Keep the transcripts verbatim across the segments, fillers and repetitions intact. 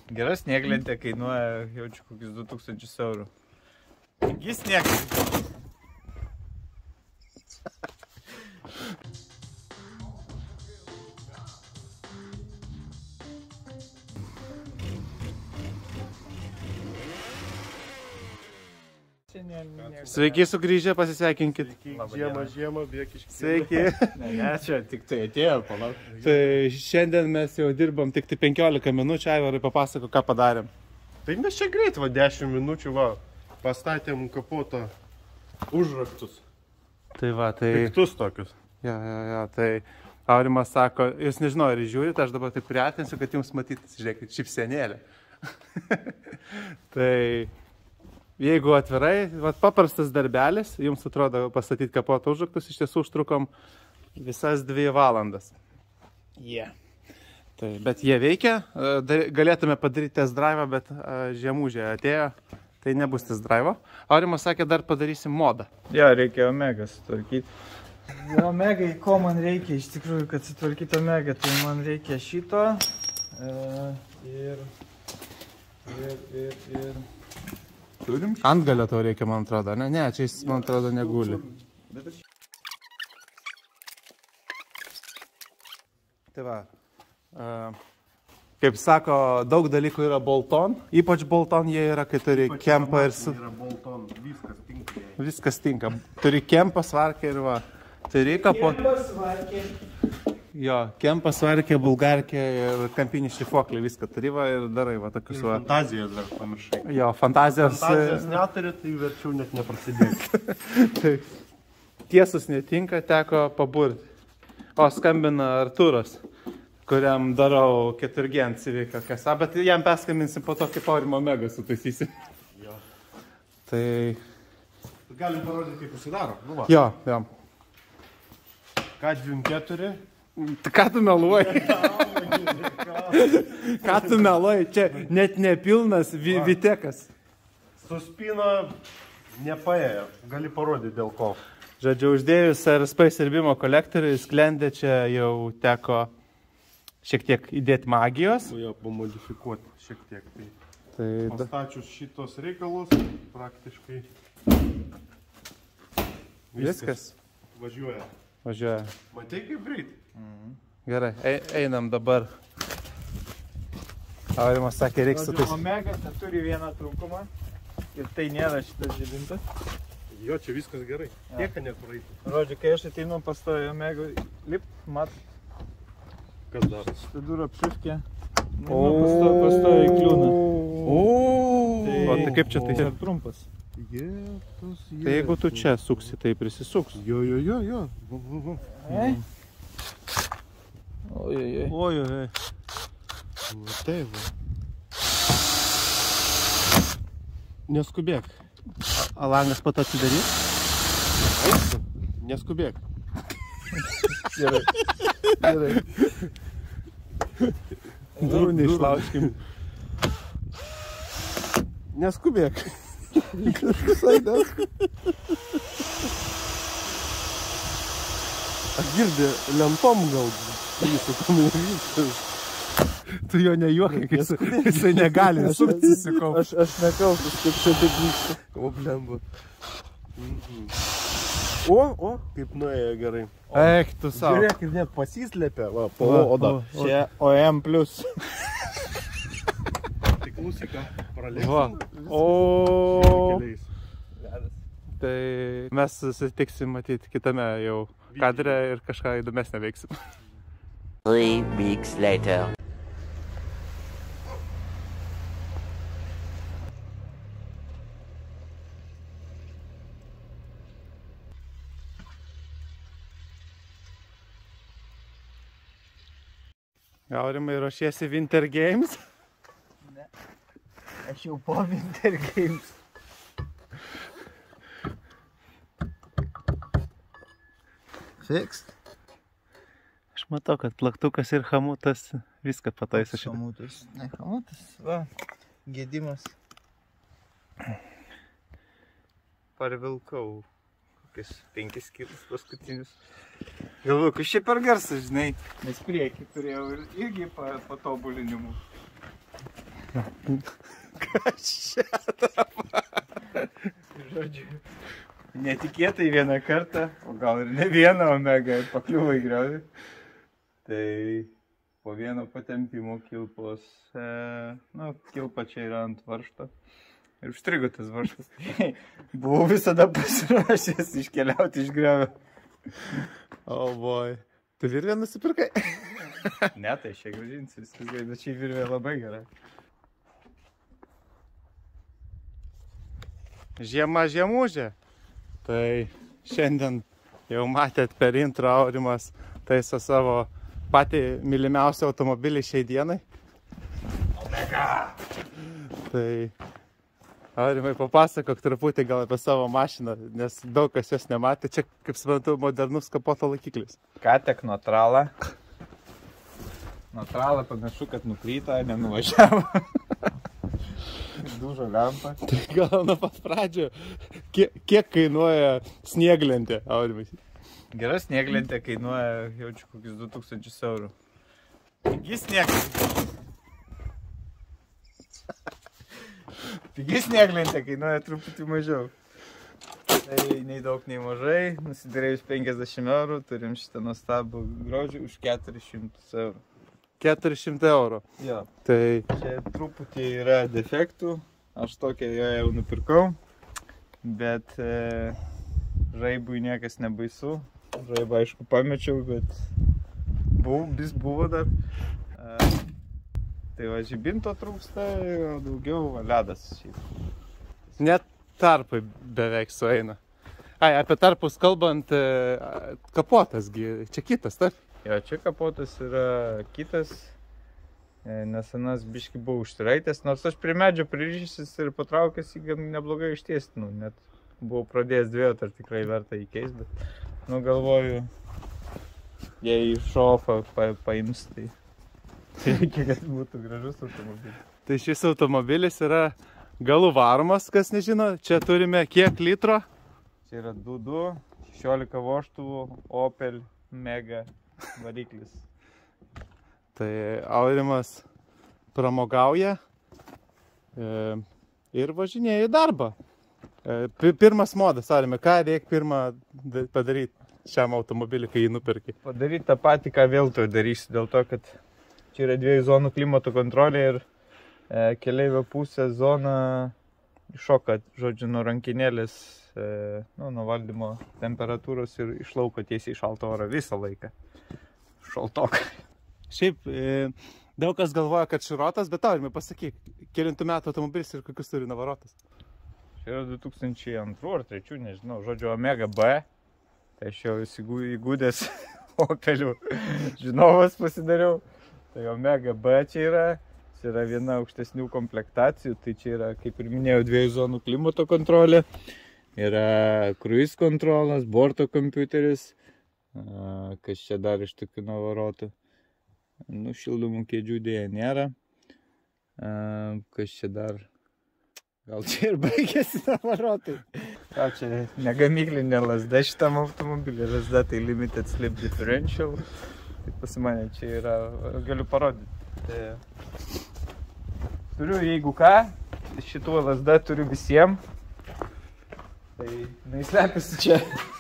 Gera snieglentė kainuoja, jaučiu, kokius du tūkstančius eurų. Pigi snieglentė. Sveiki sugrįžę, pasisveikinkit. Žiemą, žiemą, bėk iš Sveiki. Ne, ne, čia tik tai atėjo, palauk. Tai šiandien mes jau dirbam tik tai penkiolika minučių, Aivarai papasako, ką padarėm. Tai mes čia greit, va, dešimt minučių, va, pastatėm kapotą užraktus. Tai va, tai... Piktus tokius. Ja, ja, ja, tai Aurimas sako, jūs nežinau, ar žiūrite, aš dabar taip priartinsiu, kad jums matytis, žiūrėkit, šipsenėlė. Tai... Jeigu atvirai, vat, paprastas darbelis, jums atrodo pastatyti kapotą užraktus, iš tiesų užtrukom visas dvi valandas. Yeah. Tai, bet jie veikia, galėtume padaryti test drive, bet žiemužė atėjo, tai nebus test drive. Aurimas sakė, dar padarysim modą. Jo, reikia Omega sutvarkyti. Omega, ko man reikia iš tikrųjų, kad sutvarkyti Omega, tai man reikia šito e, ir, ir, ir, ir... Turim? Antgalio to reikia, man atrodo, ne? Ne, čia jis, man atrodo, neguli. Tai va, kaip sako, daug dalykų yra bolton, ypač bolton jie yra, kai turi kempą ir su... Bolton, viskas tinka. Viskas tinka. Turi kempą, svarkę ir va. Turi kapo... Kempą, svarkę. Jo, kempą, svarkę, bulgarkę ir kampinį šlifuoklį, viską turi va ir darai va tokius va. Fantazijas dar pamiršai. Jo, fantazijos... Fantazijos neturi, tai verčiau net neprasidėti. Tai tiesus netinka, teko paburti. O, skambina Artūras, kuriam darau keturgen civiką kasą, bet jam perskambinsim po to, kaip Aurimo Omega sutaisysim. Jo. Tai... Galim parodyti, kaip pasidaro. Nu, va. Jo, jo. K dvidešimt keturi. Ką tu meluoji? Ką tu meluoji? Čia net nepilnas vi vitekas. Suspino nepaėjo. Gali parodyti dėl ko. Žodžiu, uždėjus R S P sirbimo kolektorių, sklendė čia jau teko šiek tiek įdėti magijos. Jo, pamodifikuoti šiek tiek. Tai, tai pastačius šitos reikalus, praktiškai viskas, viskas. Važiuoja. Važiuoja. Matai kaip greit? Mhm. Gerai, e einam dabar. Aurimas sakė, reiks sutais. Omega turi vieną trūkumą ir tai nėra šitas žibintas. Jo, čia viskas gerai. Tiek nepraeiti. Žodžiu, kai aš ateinu pastoju Omega, lip, mat. Kas daras? Šitą durą apšifkė. Pastoju į kliūną. O, tai kaip čia tai? Tai trumpas. Jėtus, jėtus. Tai jeigu tu čia suksi, tai prisisuks. Jo, jo, jo, jo. Ei? Ojojoj. Ojojoj. Va taip va. Neskubėk. A langas pat atsidarys? Aišku, neskubėk. Gerai. Gerai. Durų neišlaužkim. Neskubėk. Visai nes. Aš girdė lempom gal. Įsukom ir viskas. Tu jo nejuokai, kai jisai negali susikaupt. Aš, aš nekaltas, kaip čia taip vyksta. O, blemba. O, o, kaip nuėjo gerai. Eik, tu savo. Žiūrėk, ir net pasislėpė. Va, po oda. Čia O M plus. Tai klausyk, pralėksim. O. Tai mes susitiksim matyti kitame jau kadre ir kažką įdomesnę veiksim. Three weeks later. Aurimai, ruošiesi Winter Games? Ne. Aš jau po Winter Games. Fix. Aš matau, kad plaktukas ir hamutas viską pataiso šitą. Hamutas. Ne, hamutas. Va, gėdimas. Parvilkau kokius penkis kilus paskutinius. Galvoju, kas čia per garsas, žinai. Nes priekį turėjau ir irgi patobulinimų. Kas čia dabar? Žodžiu, netikėtai vieną kartą, o gal ir ne vieną omega pakliuvo į griovį. Tai po vieno patempimo kilpos, e, nu, kilpa čia yra ant varžto. Ir užstrigo tas varžtas. Buvau visada pasiruošęs iškeliauti iš griovio. O oh boj. Tu virvę nusipirkai? Ne, tai šiek grąžinsiu, viskas gerai, bet šiai virvė labai gerai. Žiema žiemužė. Tai šiandien jau matėt per intro Aurimas taiso savo patį mylimiausią automobilį šiai dienai. Omega! Tai Aurimai, papasakok truputį gal apie savo mašiną, nes daug kas jos nematė. Čia, kaip suprantu, modernus kapoto laikiklis. Ką tek Notrala. Notrala panašu, kad nukryto, nenuvažiavo. Dužo lempa. Tai gal nuo pat pradžio, kiek, kiek kainuoja snieglentė, Aurimai? Gera snieglentė kainuoja, jaučiu, kokius du tūkstančius eurų. Pigi snieglentė. Pigi snieglentė kainuoja truputį mažiau. Tai nei daug, nei mažai. Nusidarėjus penkiasdešimt eurų, turim šitą nuostabų grožį už keturis šimtus eurų. keturi šimtai eurų. Jo. Tai Čia truputį yra defektų. Aš tokią jo jau nupirkau. Bet e, žaibui niekas nebaisu. Žaibą aišku pamečiau, bet buvo, vis buvo dar. E, tai va, žibinto trūksta, o daugiau va, ledas šiaip. net tarpai beveik sueina. Ai, apie tarpus kalbant, kapotasgi, čia kitas, taip? Jo, čia kapotas yra kitas, nesenas biški buvo užsiraitęs, nors aš prie medžio pririšęs ir patraukęs jį gan neblogai ištiestinau, net buvau pradėjęs dvėjot, ar tikrai verta įkeist, bet nu galvoju, jei šofą pa, paims, tai reikia, kad būtų gražus automobilis. Tai šis automobilis yra galų varomas, kas nežino, čia turime kiek litro? Čia yra du du, šešiolika vožtuvų, Opel Mega variklis. Tai Aurimas pramogauja e, ir važinėja į darbą. E, pirmas modas, Aurimai, ką reikia pirmą padaryti šiam automobiliui, kai jį nupirki? Padaryti tą patį, ką vėl to darysiu, dėl to, kad čia yra dviejų zonų klimato kontrolė ir e, keleivio pusė zona iššoka, žodžiu, nuo rankinėlės, e, nu, nuo valdymo temperatūros ir išlauko tiesiai į šaltą orą visą laiką. Šaltoką. Šiaip e, daug kas galvoja, kad šrotas, bet Aurimai, pasakyk, kelintų metų automobilis ir kokius turi navarotas? Čia yra du tūkstančiai antrų ar trečių, nežinau, žodžiu, Omega B. Tai aš jau įgūdęs Opelių žinovas pasidariau. Tai Omega B čia yra, čia yra viena aukštesnių komplektacijų, tai čia yra, kaip ir minėjau, dviejų zonų klimato kontrolė. Yra cruise kontrolas, borto kompiuteris, kas čia dar iš tokių navarotų. Nu, šildomų kėdžių dėja nėra. Kas čia dar? Gal čia ir baigėsi navarotai. Ką čia negamyklinė lasda šitam automobilį. Lasda tai Limited Slip Differential. Tai pas mane čia yra, galiu parodyti. Tai turiu, jeigu ką, šituo lasda turiu visiems. Tai neįslepiasi čia.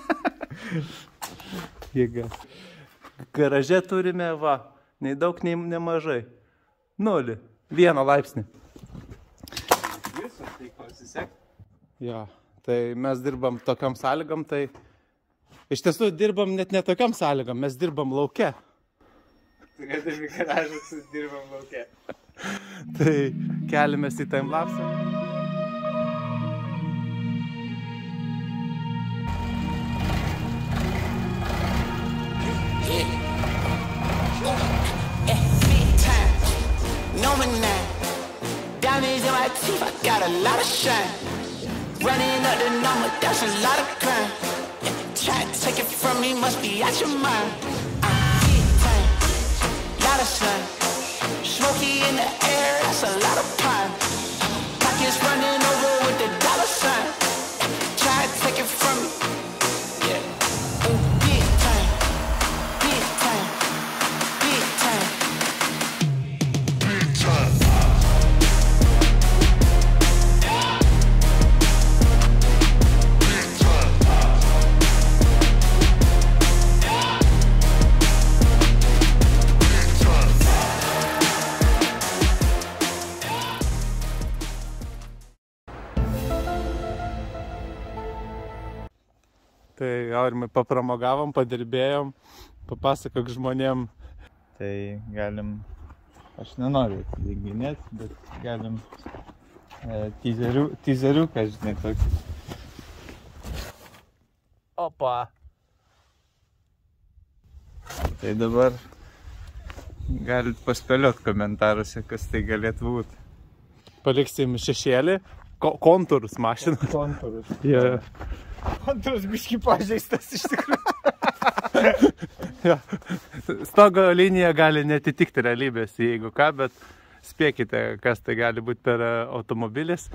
Jėga. Garaže turime, va, nei daug, nei nemažai. Nulį. Vieną laipsnį. Visas tai pasisek. Jo, tai mes dirbam tokiam sąlygom, tai iš tiesų dirbam net ne tokiam sąlygom, mes dirbam lauke. Turėdami garažus dirbam lauke. Tai keliamės į timelapsą. Diamonds in my teeth, I got a lot of shine. Running up the number, that's a lot of crime. Try to take it from me, must be out your mind. I'm big time, lot of sun. Smoky in the air, that's a lot of pine. Pockets running over with the dollar sign. Try to take it from me, yeah. Ooh, big time, big time, big time. Big time. Tai Aurimai papramogavom, padirbėjom, papasakok žmonėm. Tai galim, aš nenoriu įdenginėti, bet galim e, teaseriu, teaseriuką, žinai, tokį. Opa. Tai dabar galit paspėliot komentaruose, kas tai galėtų būti. Paliksim šešėlį, ko kontūrus mašiną. Kontūrus. Yeah. Kontūrus biškį pažeistas iš tikrųjų. Ja. Stogo linija gali netitikti realybės, jeigu ką, bet spėkite, kas tai gali būti per automobilis.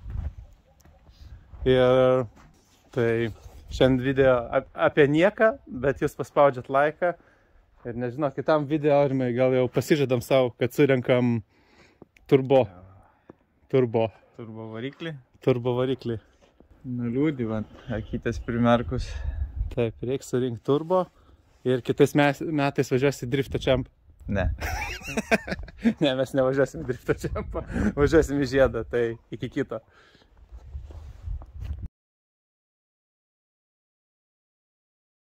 Ir tai šiandien video apie nieką, bet jūs paspaudžiat laiką. Ir nežinau, kitam video, Aurimai, gal jau pasižadam savo, kad surenkam turbo. Turbo. Turbo variklį. Turbo variklį. Nuliūdį, man, akytės primerkus. Taip, reiks surinkti turbo. Ir kitais mes, metais važiuosi į Drifto Champ. Ne. Ne, mes nevažiuosim į Drifto Champ. Važiuosim į Žiedą, tai iki kito.